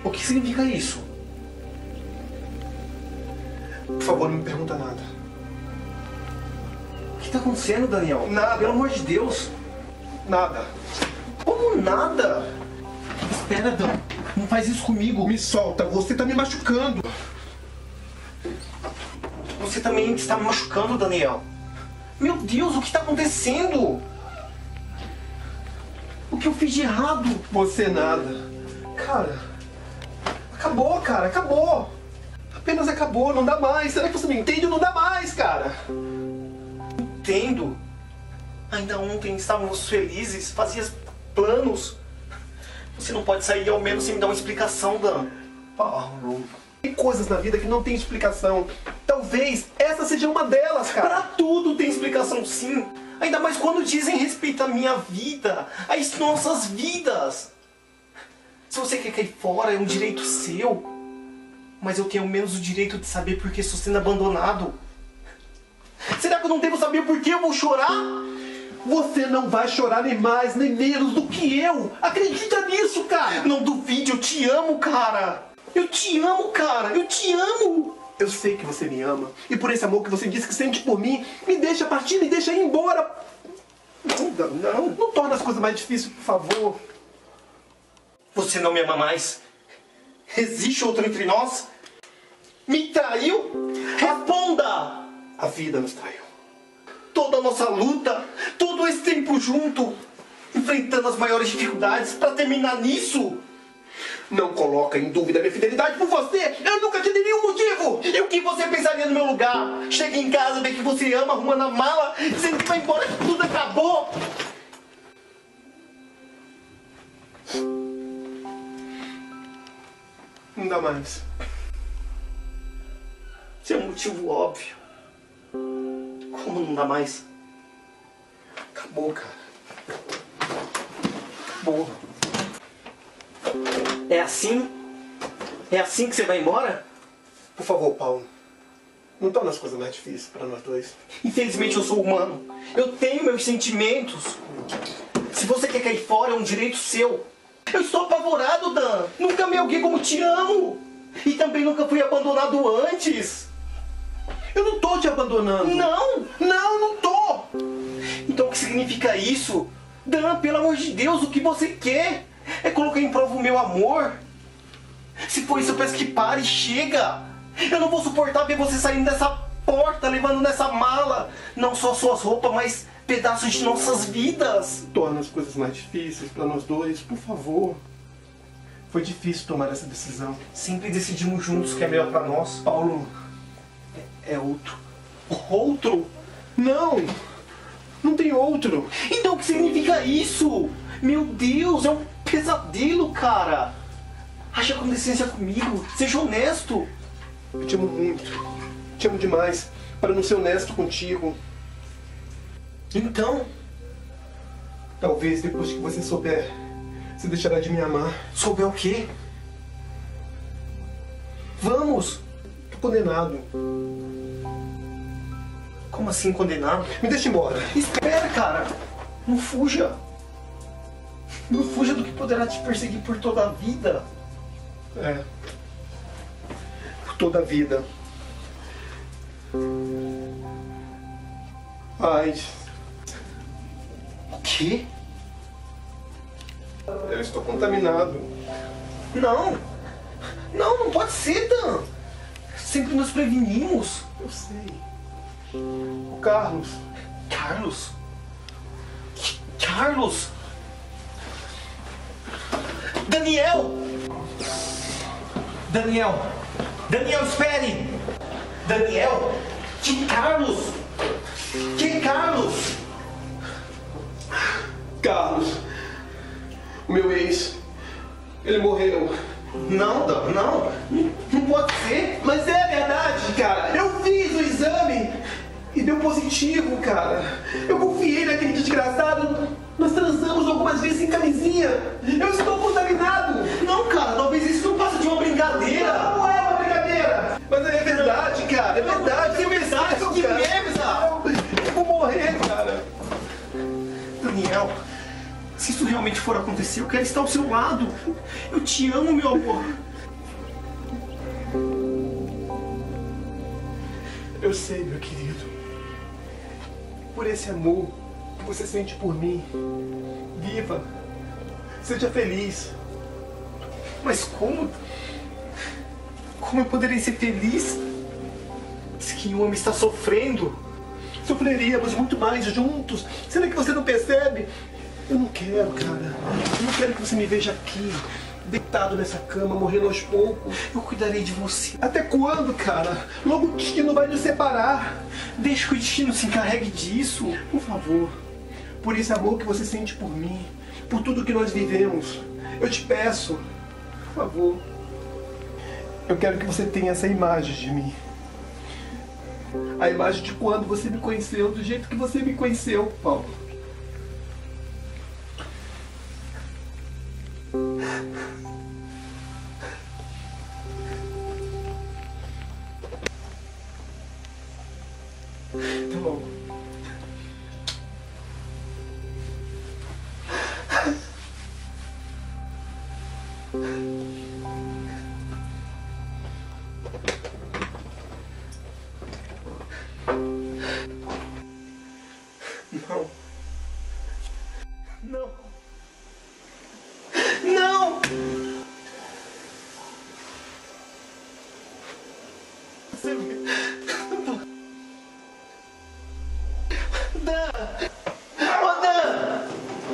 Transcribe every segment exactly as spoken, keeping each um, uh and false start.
O que significa isso? Por favor, não me pergunta nada. O que tá acontecendo, Daniel? Nada. Pelo amor de Deus. Nada. Como nada? Espera, Dan. Não faz isso comigo. Me solta, você tá me machucando. Você também está me machucando, Daniel. Meu Deus, o que está acontecendo? O que eu fiz de errado? Você nada. Cara, acabou, cara, acabou. Apenas acabou, não dá mais. Será que você me entende? Não dá mais, cara. Entendo. Ainda ontem estávamos felizes, fazíamos planos. Você não pode sair ao menos sem me dar uma explicação, Dan. Paulo, tem coisas na vida que não tem explicação. Talvez essa seja uma delas, cara. Pra tudo tem explicação, sim. Ainda mais quando dizem respeito à minha vida, às nossas vidas. Se você quer cair fora, é um direito seu. Mas eu tenho ao menos o direito de saber por que estou sendo abandonado. Será que eu não devo saber por que eu vou chorar? Você não vai chorar nem mais, nem menos do que eu. Acredita nisso, cara. Não duvide, eu te amo, cara. Eu te amo, cara. Eu te amo. Eu sei que você me ama. E por esse amor que você disse que sente por mim, me deixa partir, me deixa ir embora. Não, não, não. Não torna as coisas mais difíceis, por favor. Você não me ama mais? Existe outro entre nós? Me traiu? Responda! A vida nos traiu. Toda a nossa luta, todo esse tempo junto, enfrentando as maiores dificuldades pra terminar nisso. Não coloca em dúvida a minha fidelidade por você. Eu nunca te dei nenhum motivo. E o que você pensaria no meu lugar? Chega em casa, vê que você ama, arrumando a mala, dizendo que vai embora, que tudo acabou. Não dá mais. Isso é um motivo óbvio. Como não dá mais? Acabou, cara. Acabou. É assim? É assim que você vai embora? Por favor, Paulo. Não torna as coisas mais difíceis para nós dois. Infelizmente eu sou humano. Eu tenho meus sentimentos. Se você quer cair fora, é um direito seu. Eu estou apavorado, Dan. Nunca amei alguém como te amo. E também nunca fui abandonado antes. Eu não tô te abandonando. Não! Não, não tô. Então o que significa isso? Dan, pelo amor de Deus, o que você quer? É colocar em prova o meu amor? Se for isso, eu peço que pare e chega. Eu não vou suportar ver você saindo dessa porta, levando nessa mala não só suas roupas, mas pedaços de nossas vidas. Torna as coisas mais difíceis para nós dois, por favor. Foi difícil tomar essa decisão. Sempre decidimos juntos o que é melhor para nós. Paulo, é outro. Outro? Não! Não tem outro. Então o que significa isso? Meu Deus, é um pesadelo, cara. Haja condescência comigo. Seja honesto. Eu te amo muito. Te amo demais para não ser honesto contigo. Então? Talvez depois que você souber, você deixará de me amar. Souber o quê? Vamos. Tô condenado. Como assim condenado? Me deixa embora. Espera, cara. Não fuja. Não fuja do que poderá te perseguir por toda a vida. É. Por toda a vida. Ai. O quê? Eu estou contaminado. Não. Não, não pode ser, Dan. Sempre nos prevenimos. Eu sei. O Carlos. Carlos? Carlos? Daniel! Daniel! Daniel, espere! Daniel! Que Carlos? Que Carlos? Carlos. O meu ex. Ele morreu. Não, Dan, não. Não pode ser. Mas é verdade, cara. Eu fiz o exame e deu positivo, cara. Eu confiei naquele desgraçado. Nós transamos algumas vezes sem camisinha. Eu estou contaminado. Não, cara, talvez isso não passe de uma brincadeira. Não, não é uma brincadeira. Mas é verdade, cara. É verdade. Que verdade, que cara. merda. Eu vou morrer, cara. Daniel, se isso realmente for acontecer, eu quero estar ao seu lado. Eu te amo, meu amor. Eu sei, meu querido. Por esse amor que você sente por mim. Viva. Seja feliz. Mas como? Como eu poderei ser feliz se quem o ama está sofrendo? Sofreríamos muito mais juntos. Será que você não percebe? Eu não quero, cara. Eu não quero que você me veja aqui, deitado nessa cama, morrendo aos poucos. Eu cuidarei de você. Até quando, cara? Logo o destino vai nos separar. Deixa que o destino se encarregue disso. Por favor, por esse amor que você sente por mim, por tudo que nós vivemos, eu te peço, por favor. Eu quero que você tenha essa imagem de mim. A imagem de quando você me conheceu, do jeito que você me conheceu, Paulo. Tá bom. Não. Não. Não! Você me... Dan! Ô, Dan!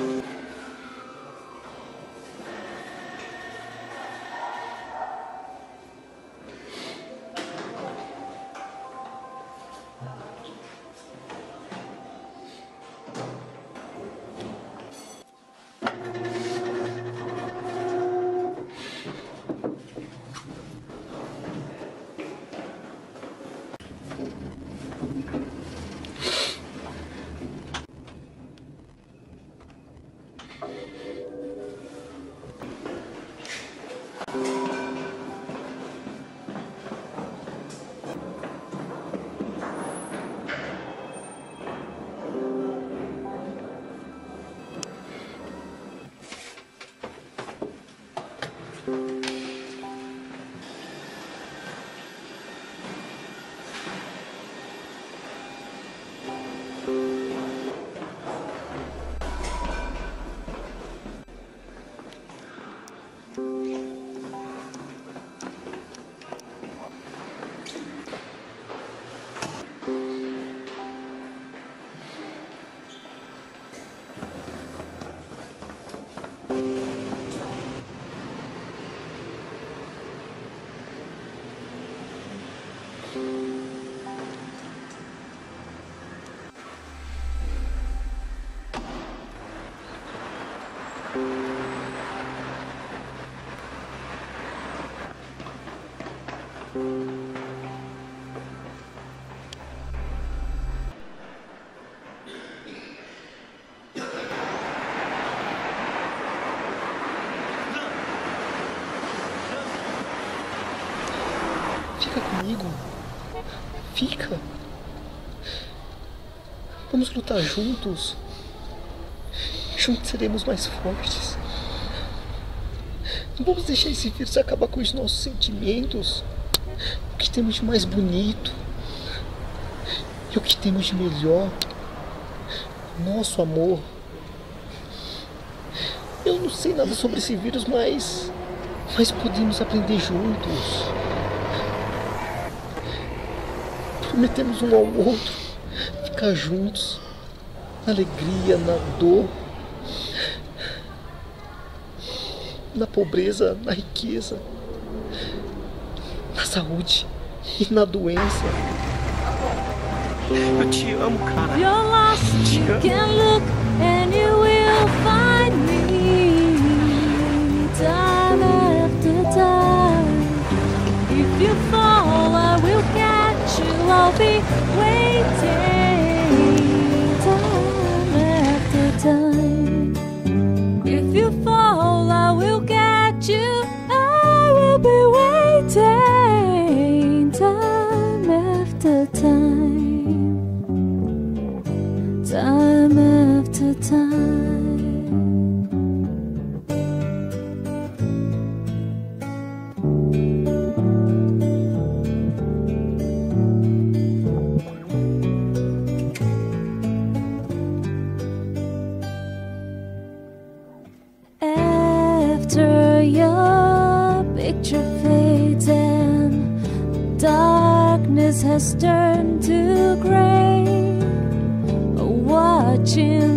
Fica comigo. Fica. Vamos lutar juntos. Juntos seremos mais fortes. Não vamos deixar esse vírus acabar com os nossos sentimentos. O que temos de mais bonito. E o que temos de melhor. Nosso amor. Eu não sei nada sobre esse vírus, mas... Mas podemos aprender juntos. Prometemos um ao outro ficar juntos, na alegria, na dor, na pobreza, na riqueza, na saúde e na doença. Eu te amo, cara. You're lost, you can look and you will find me time after time. If you fall, I will catch you, I'll be waiting time after time. If you fall, I will catch you, I will be waiting time after time. Time after time. darkness has turned to gray, watching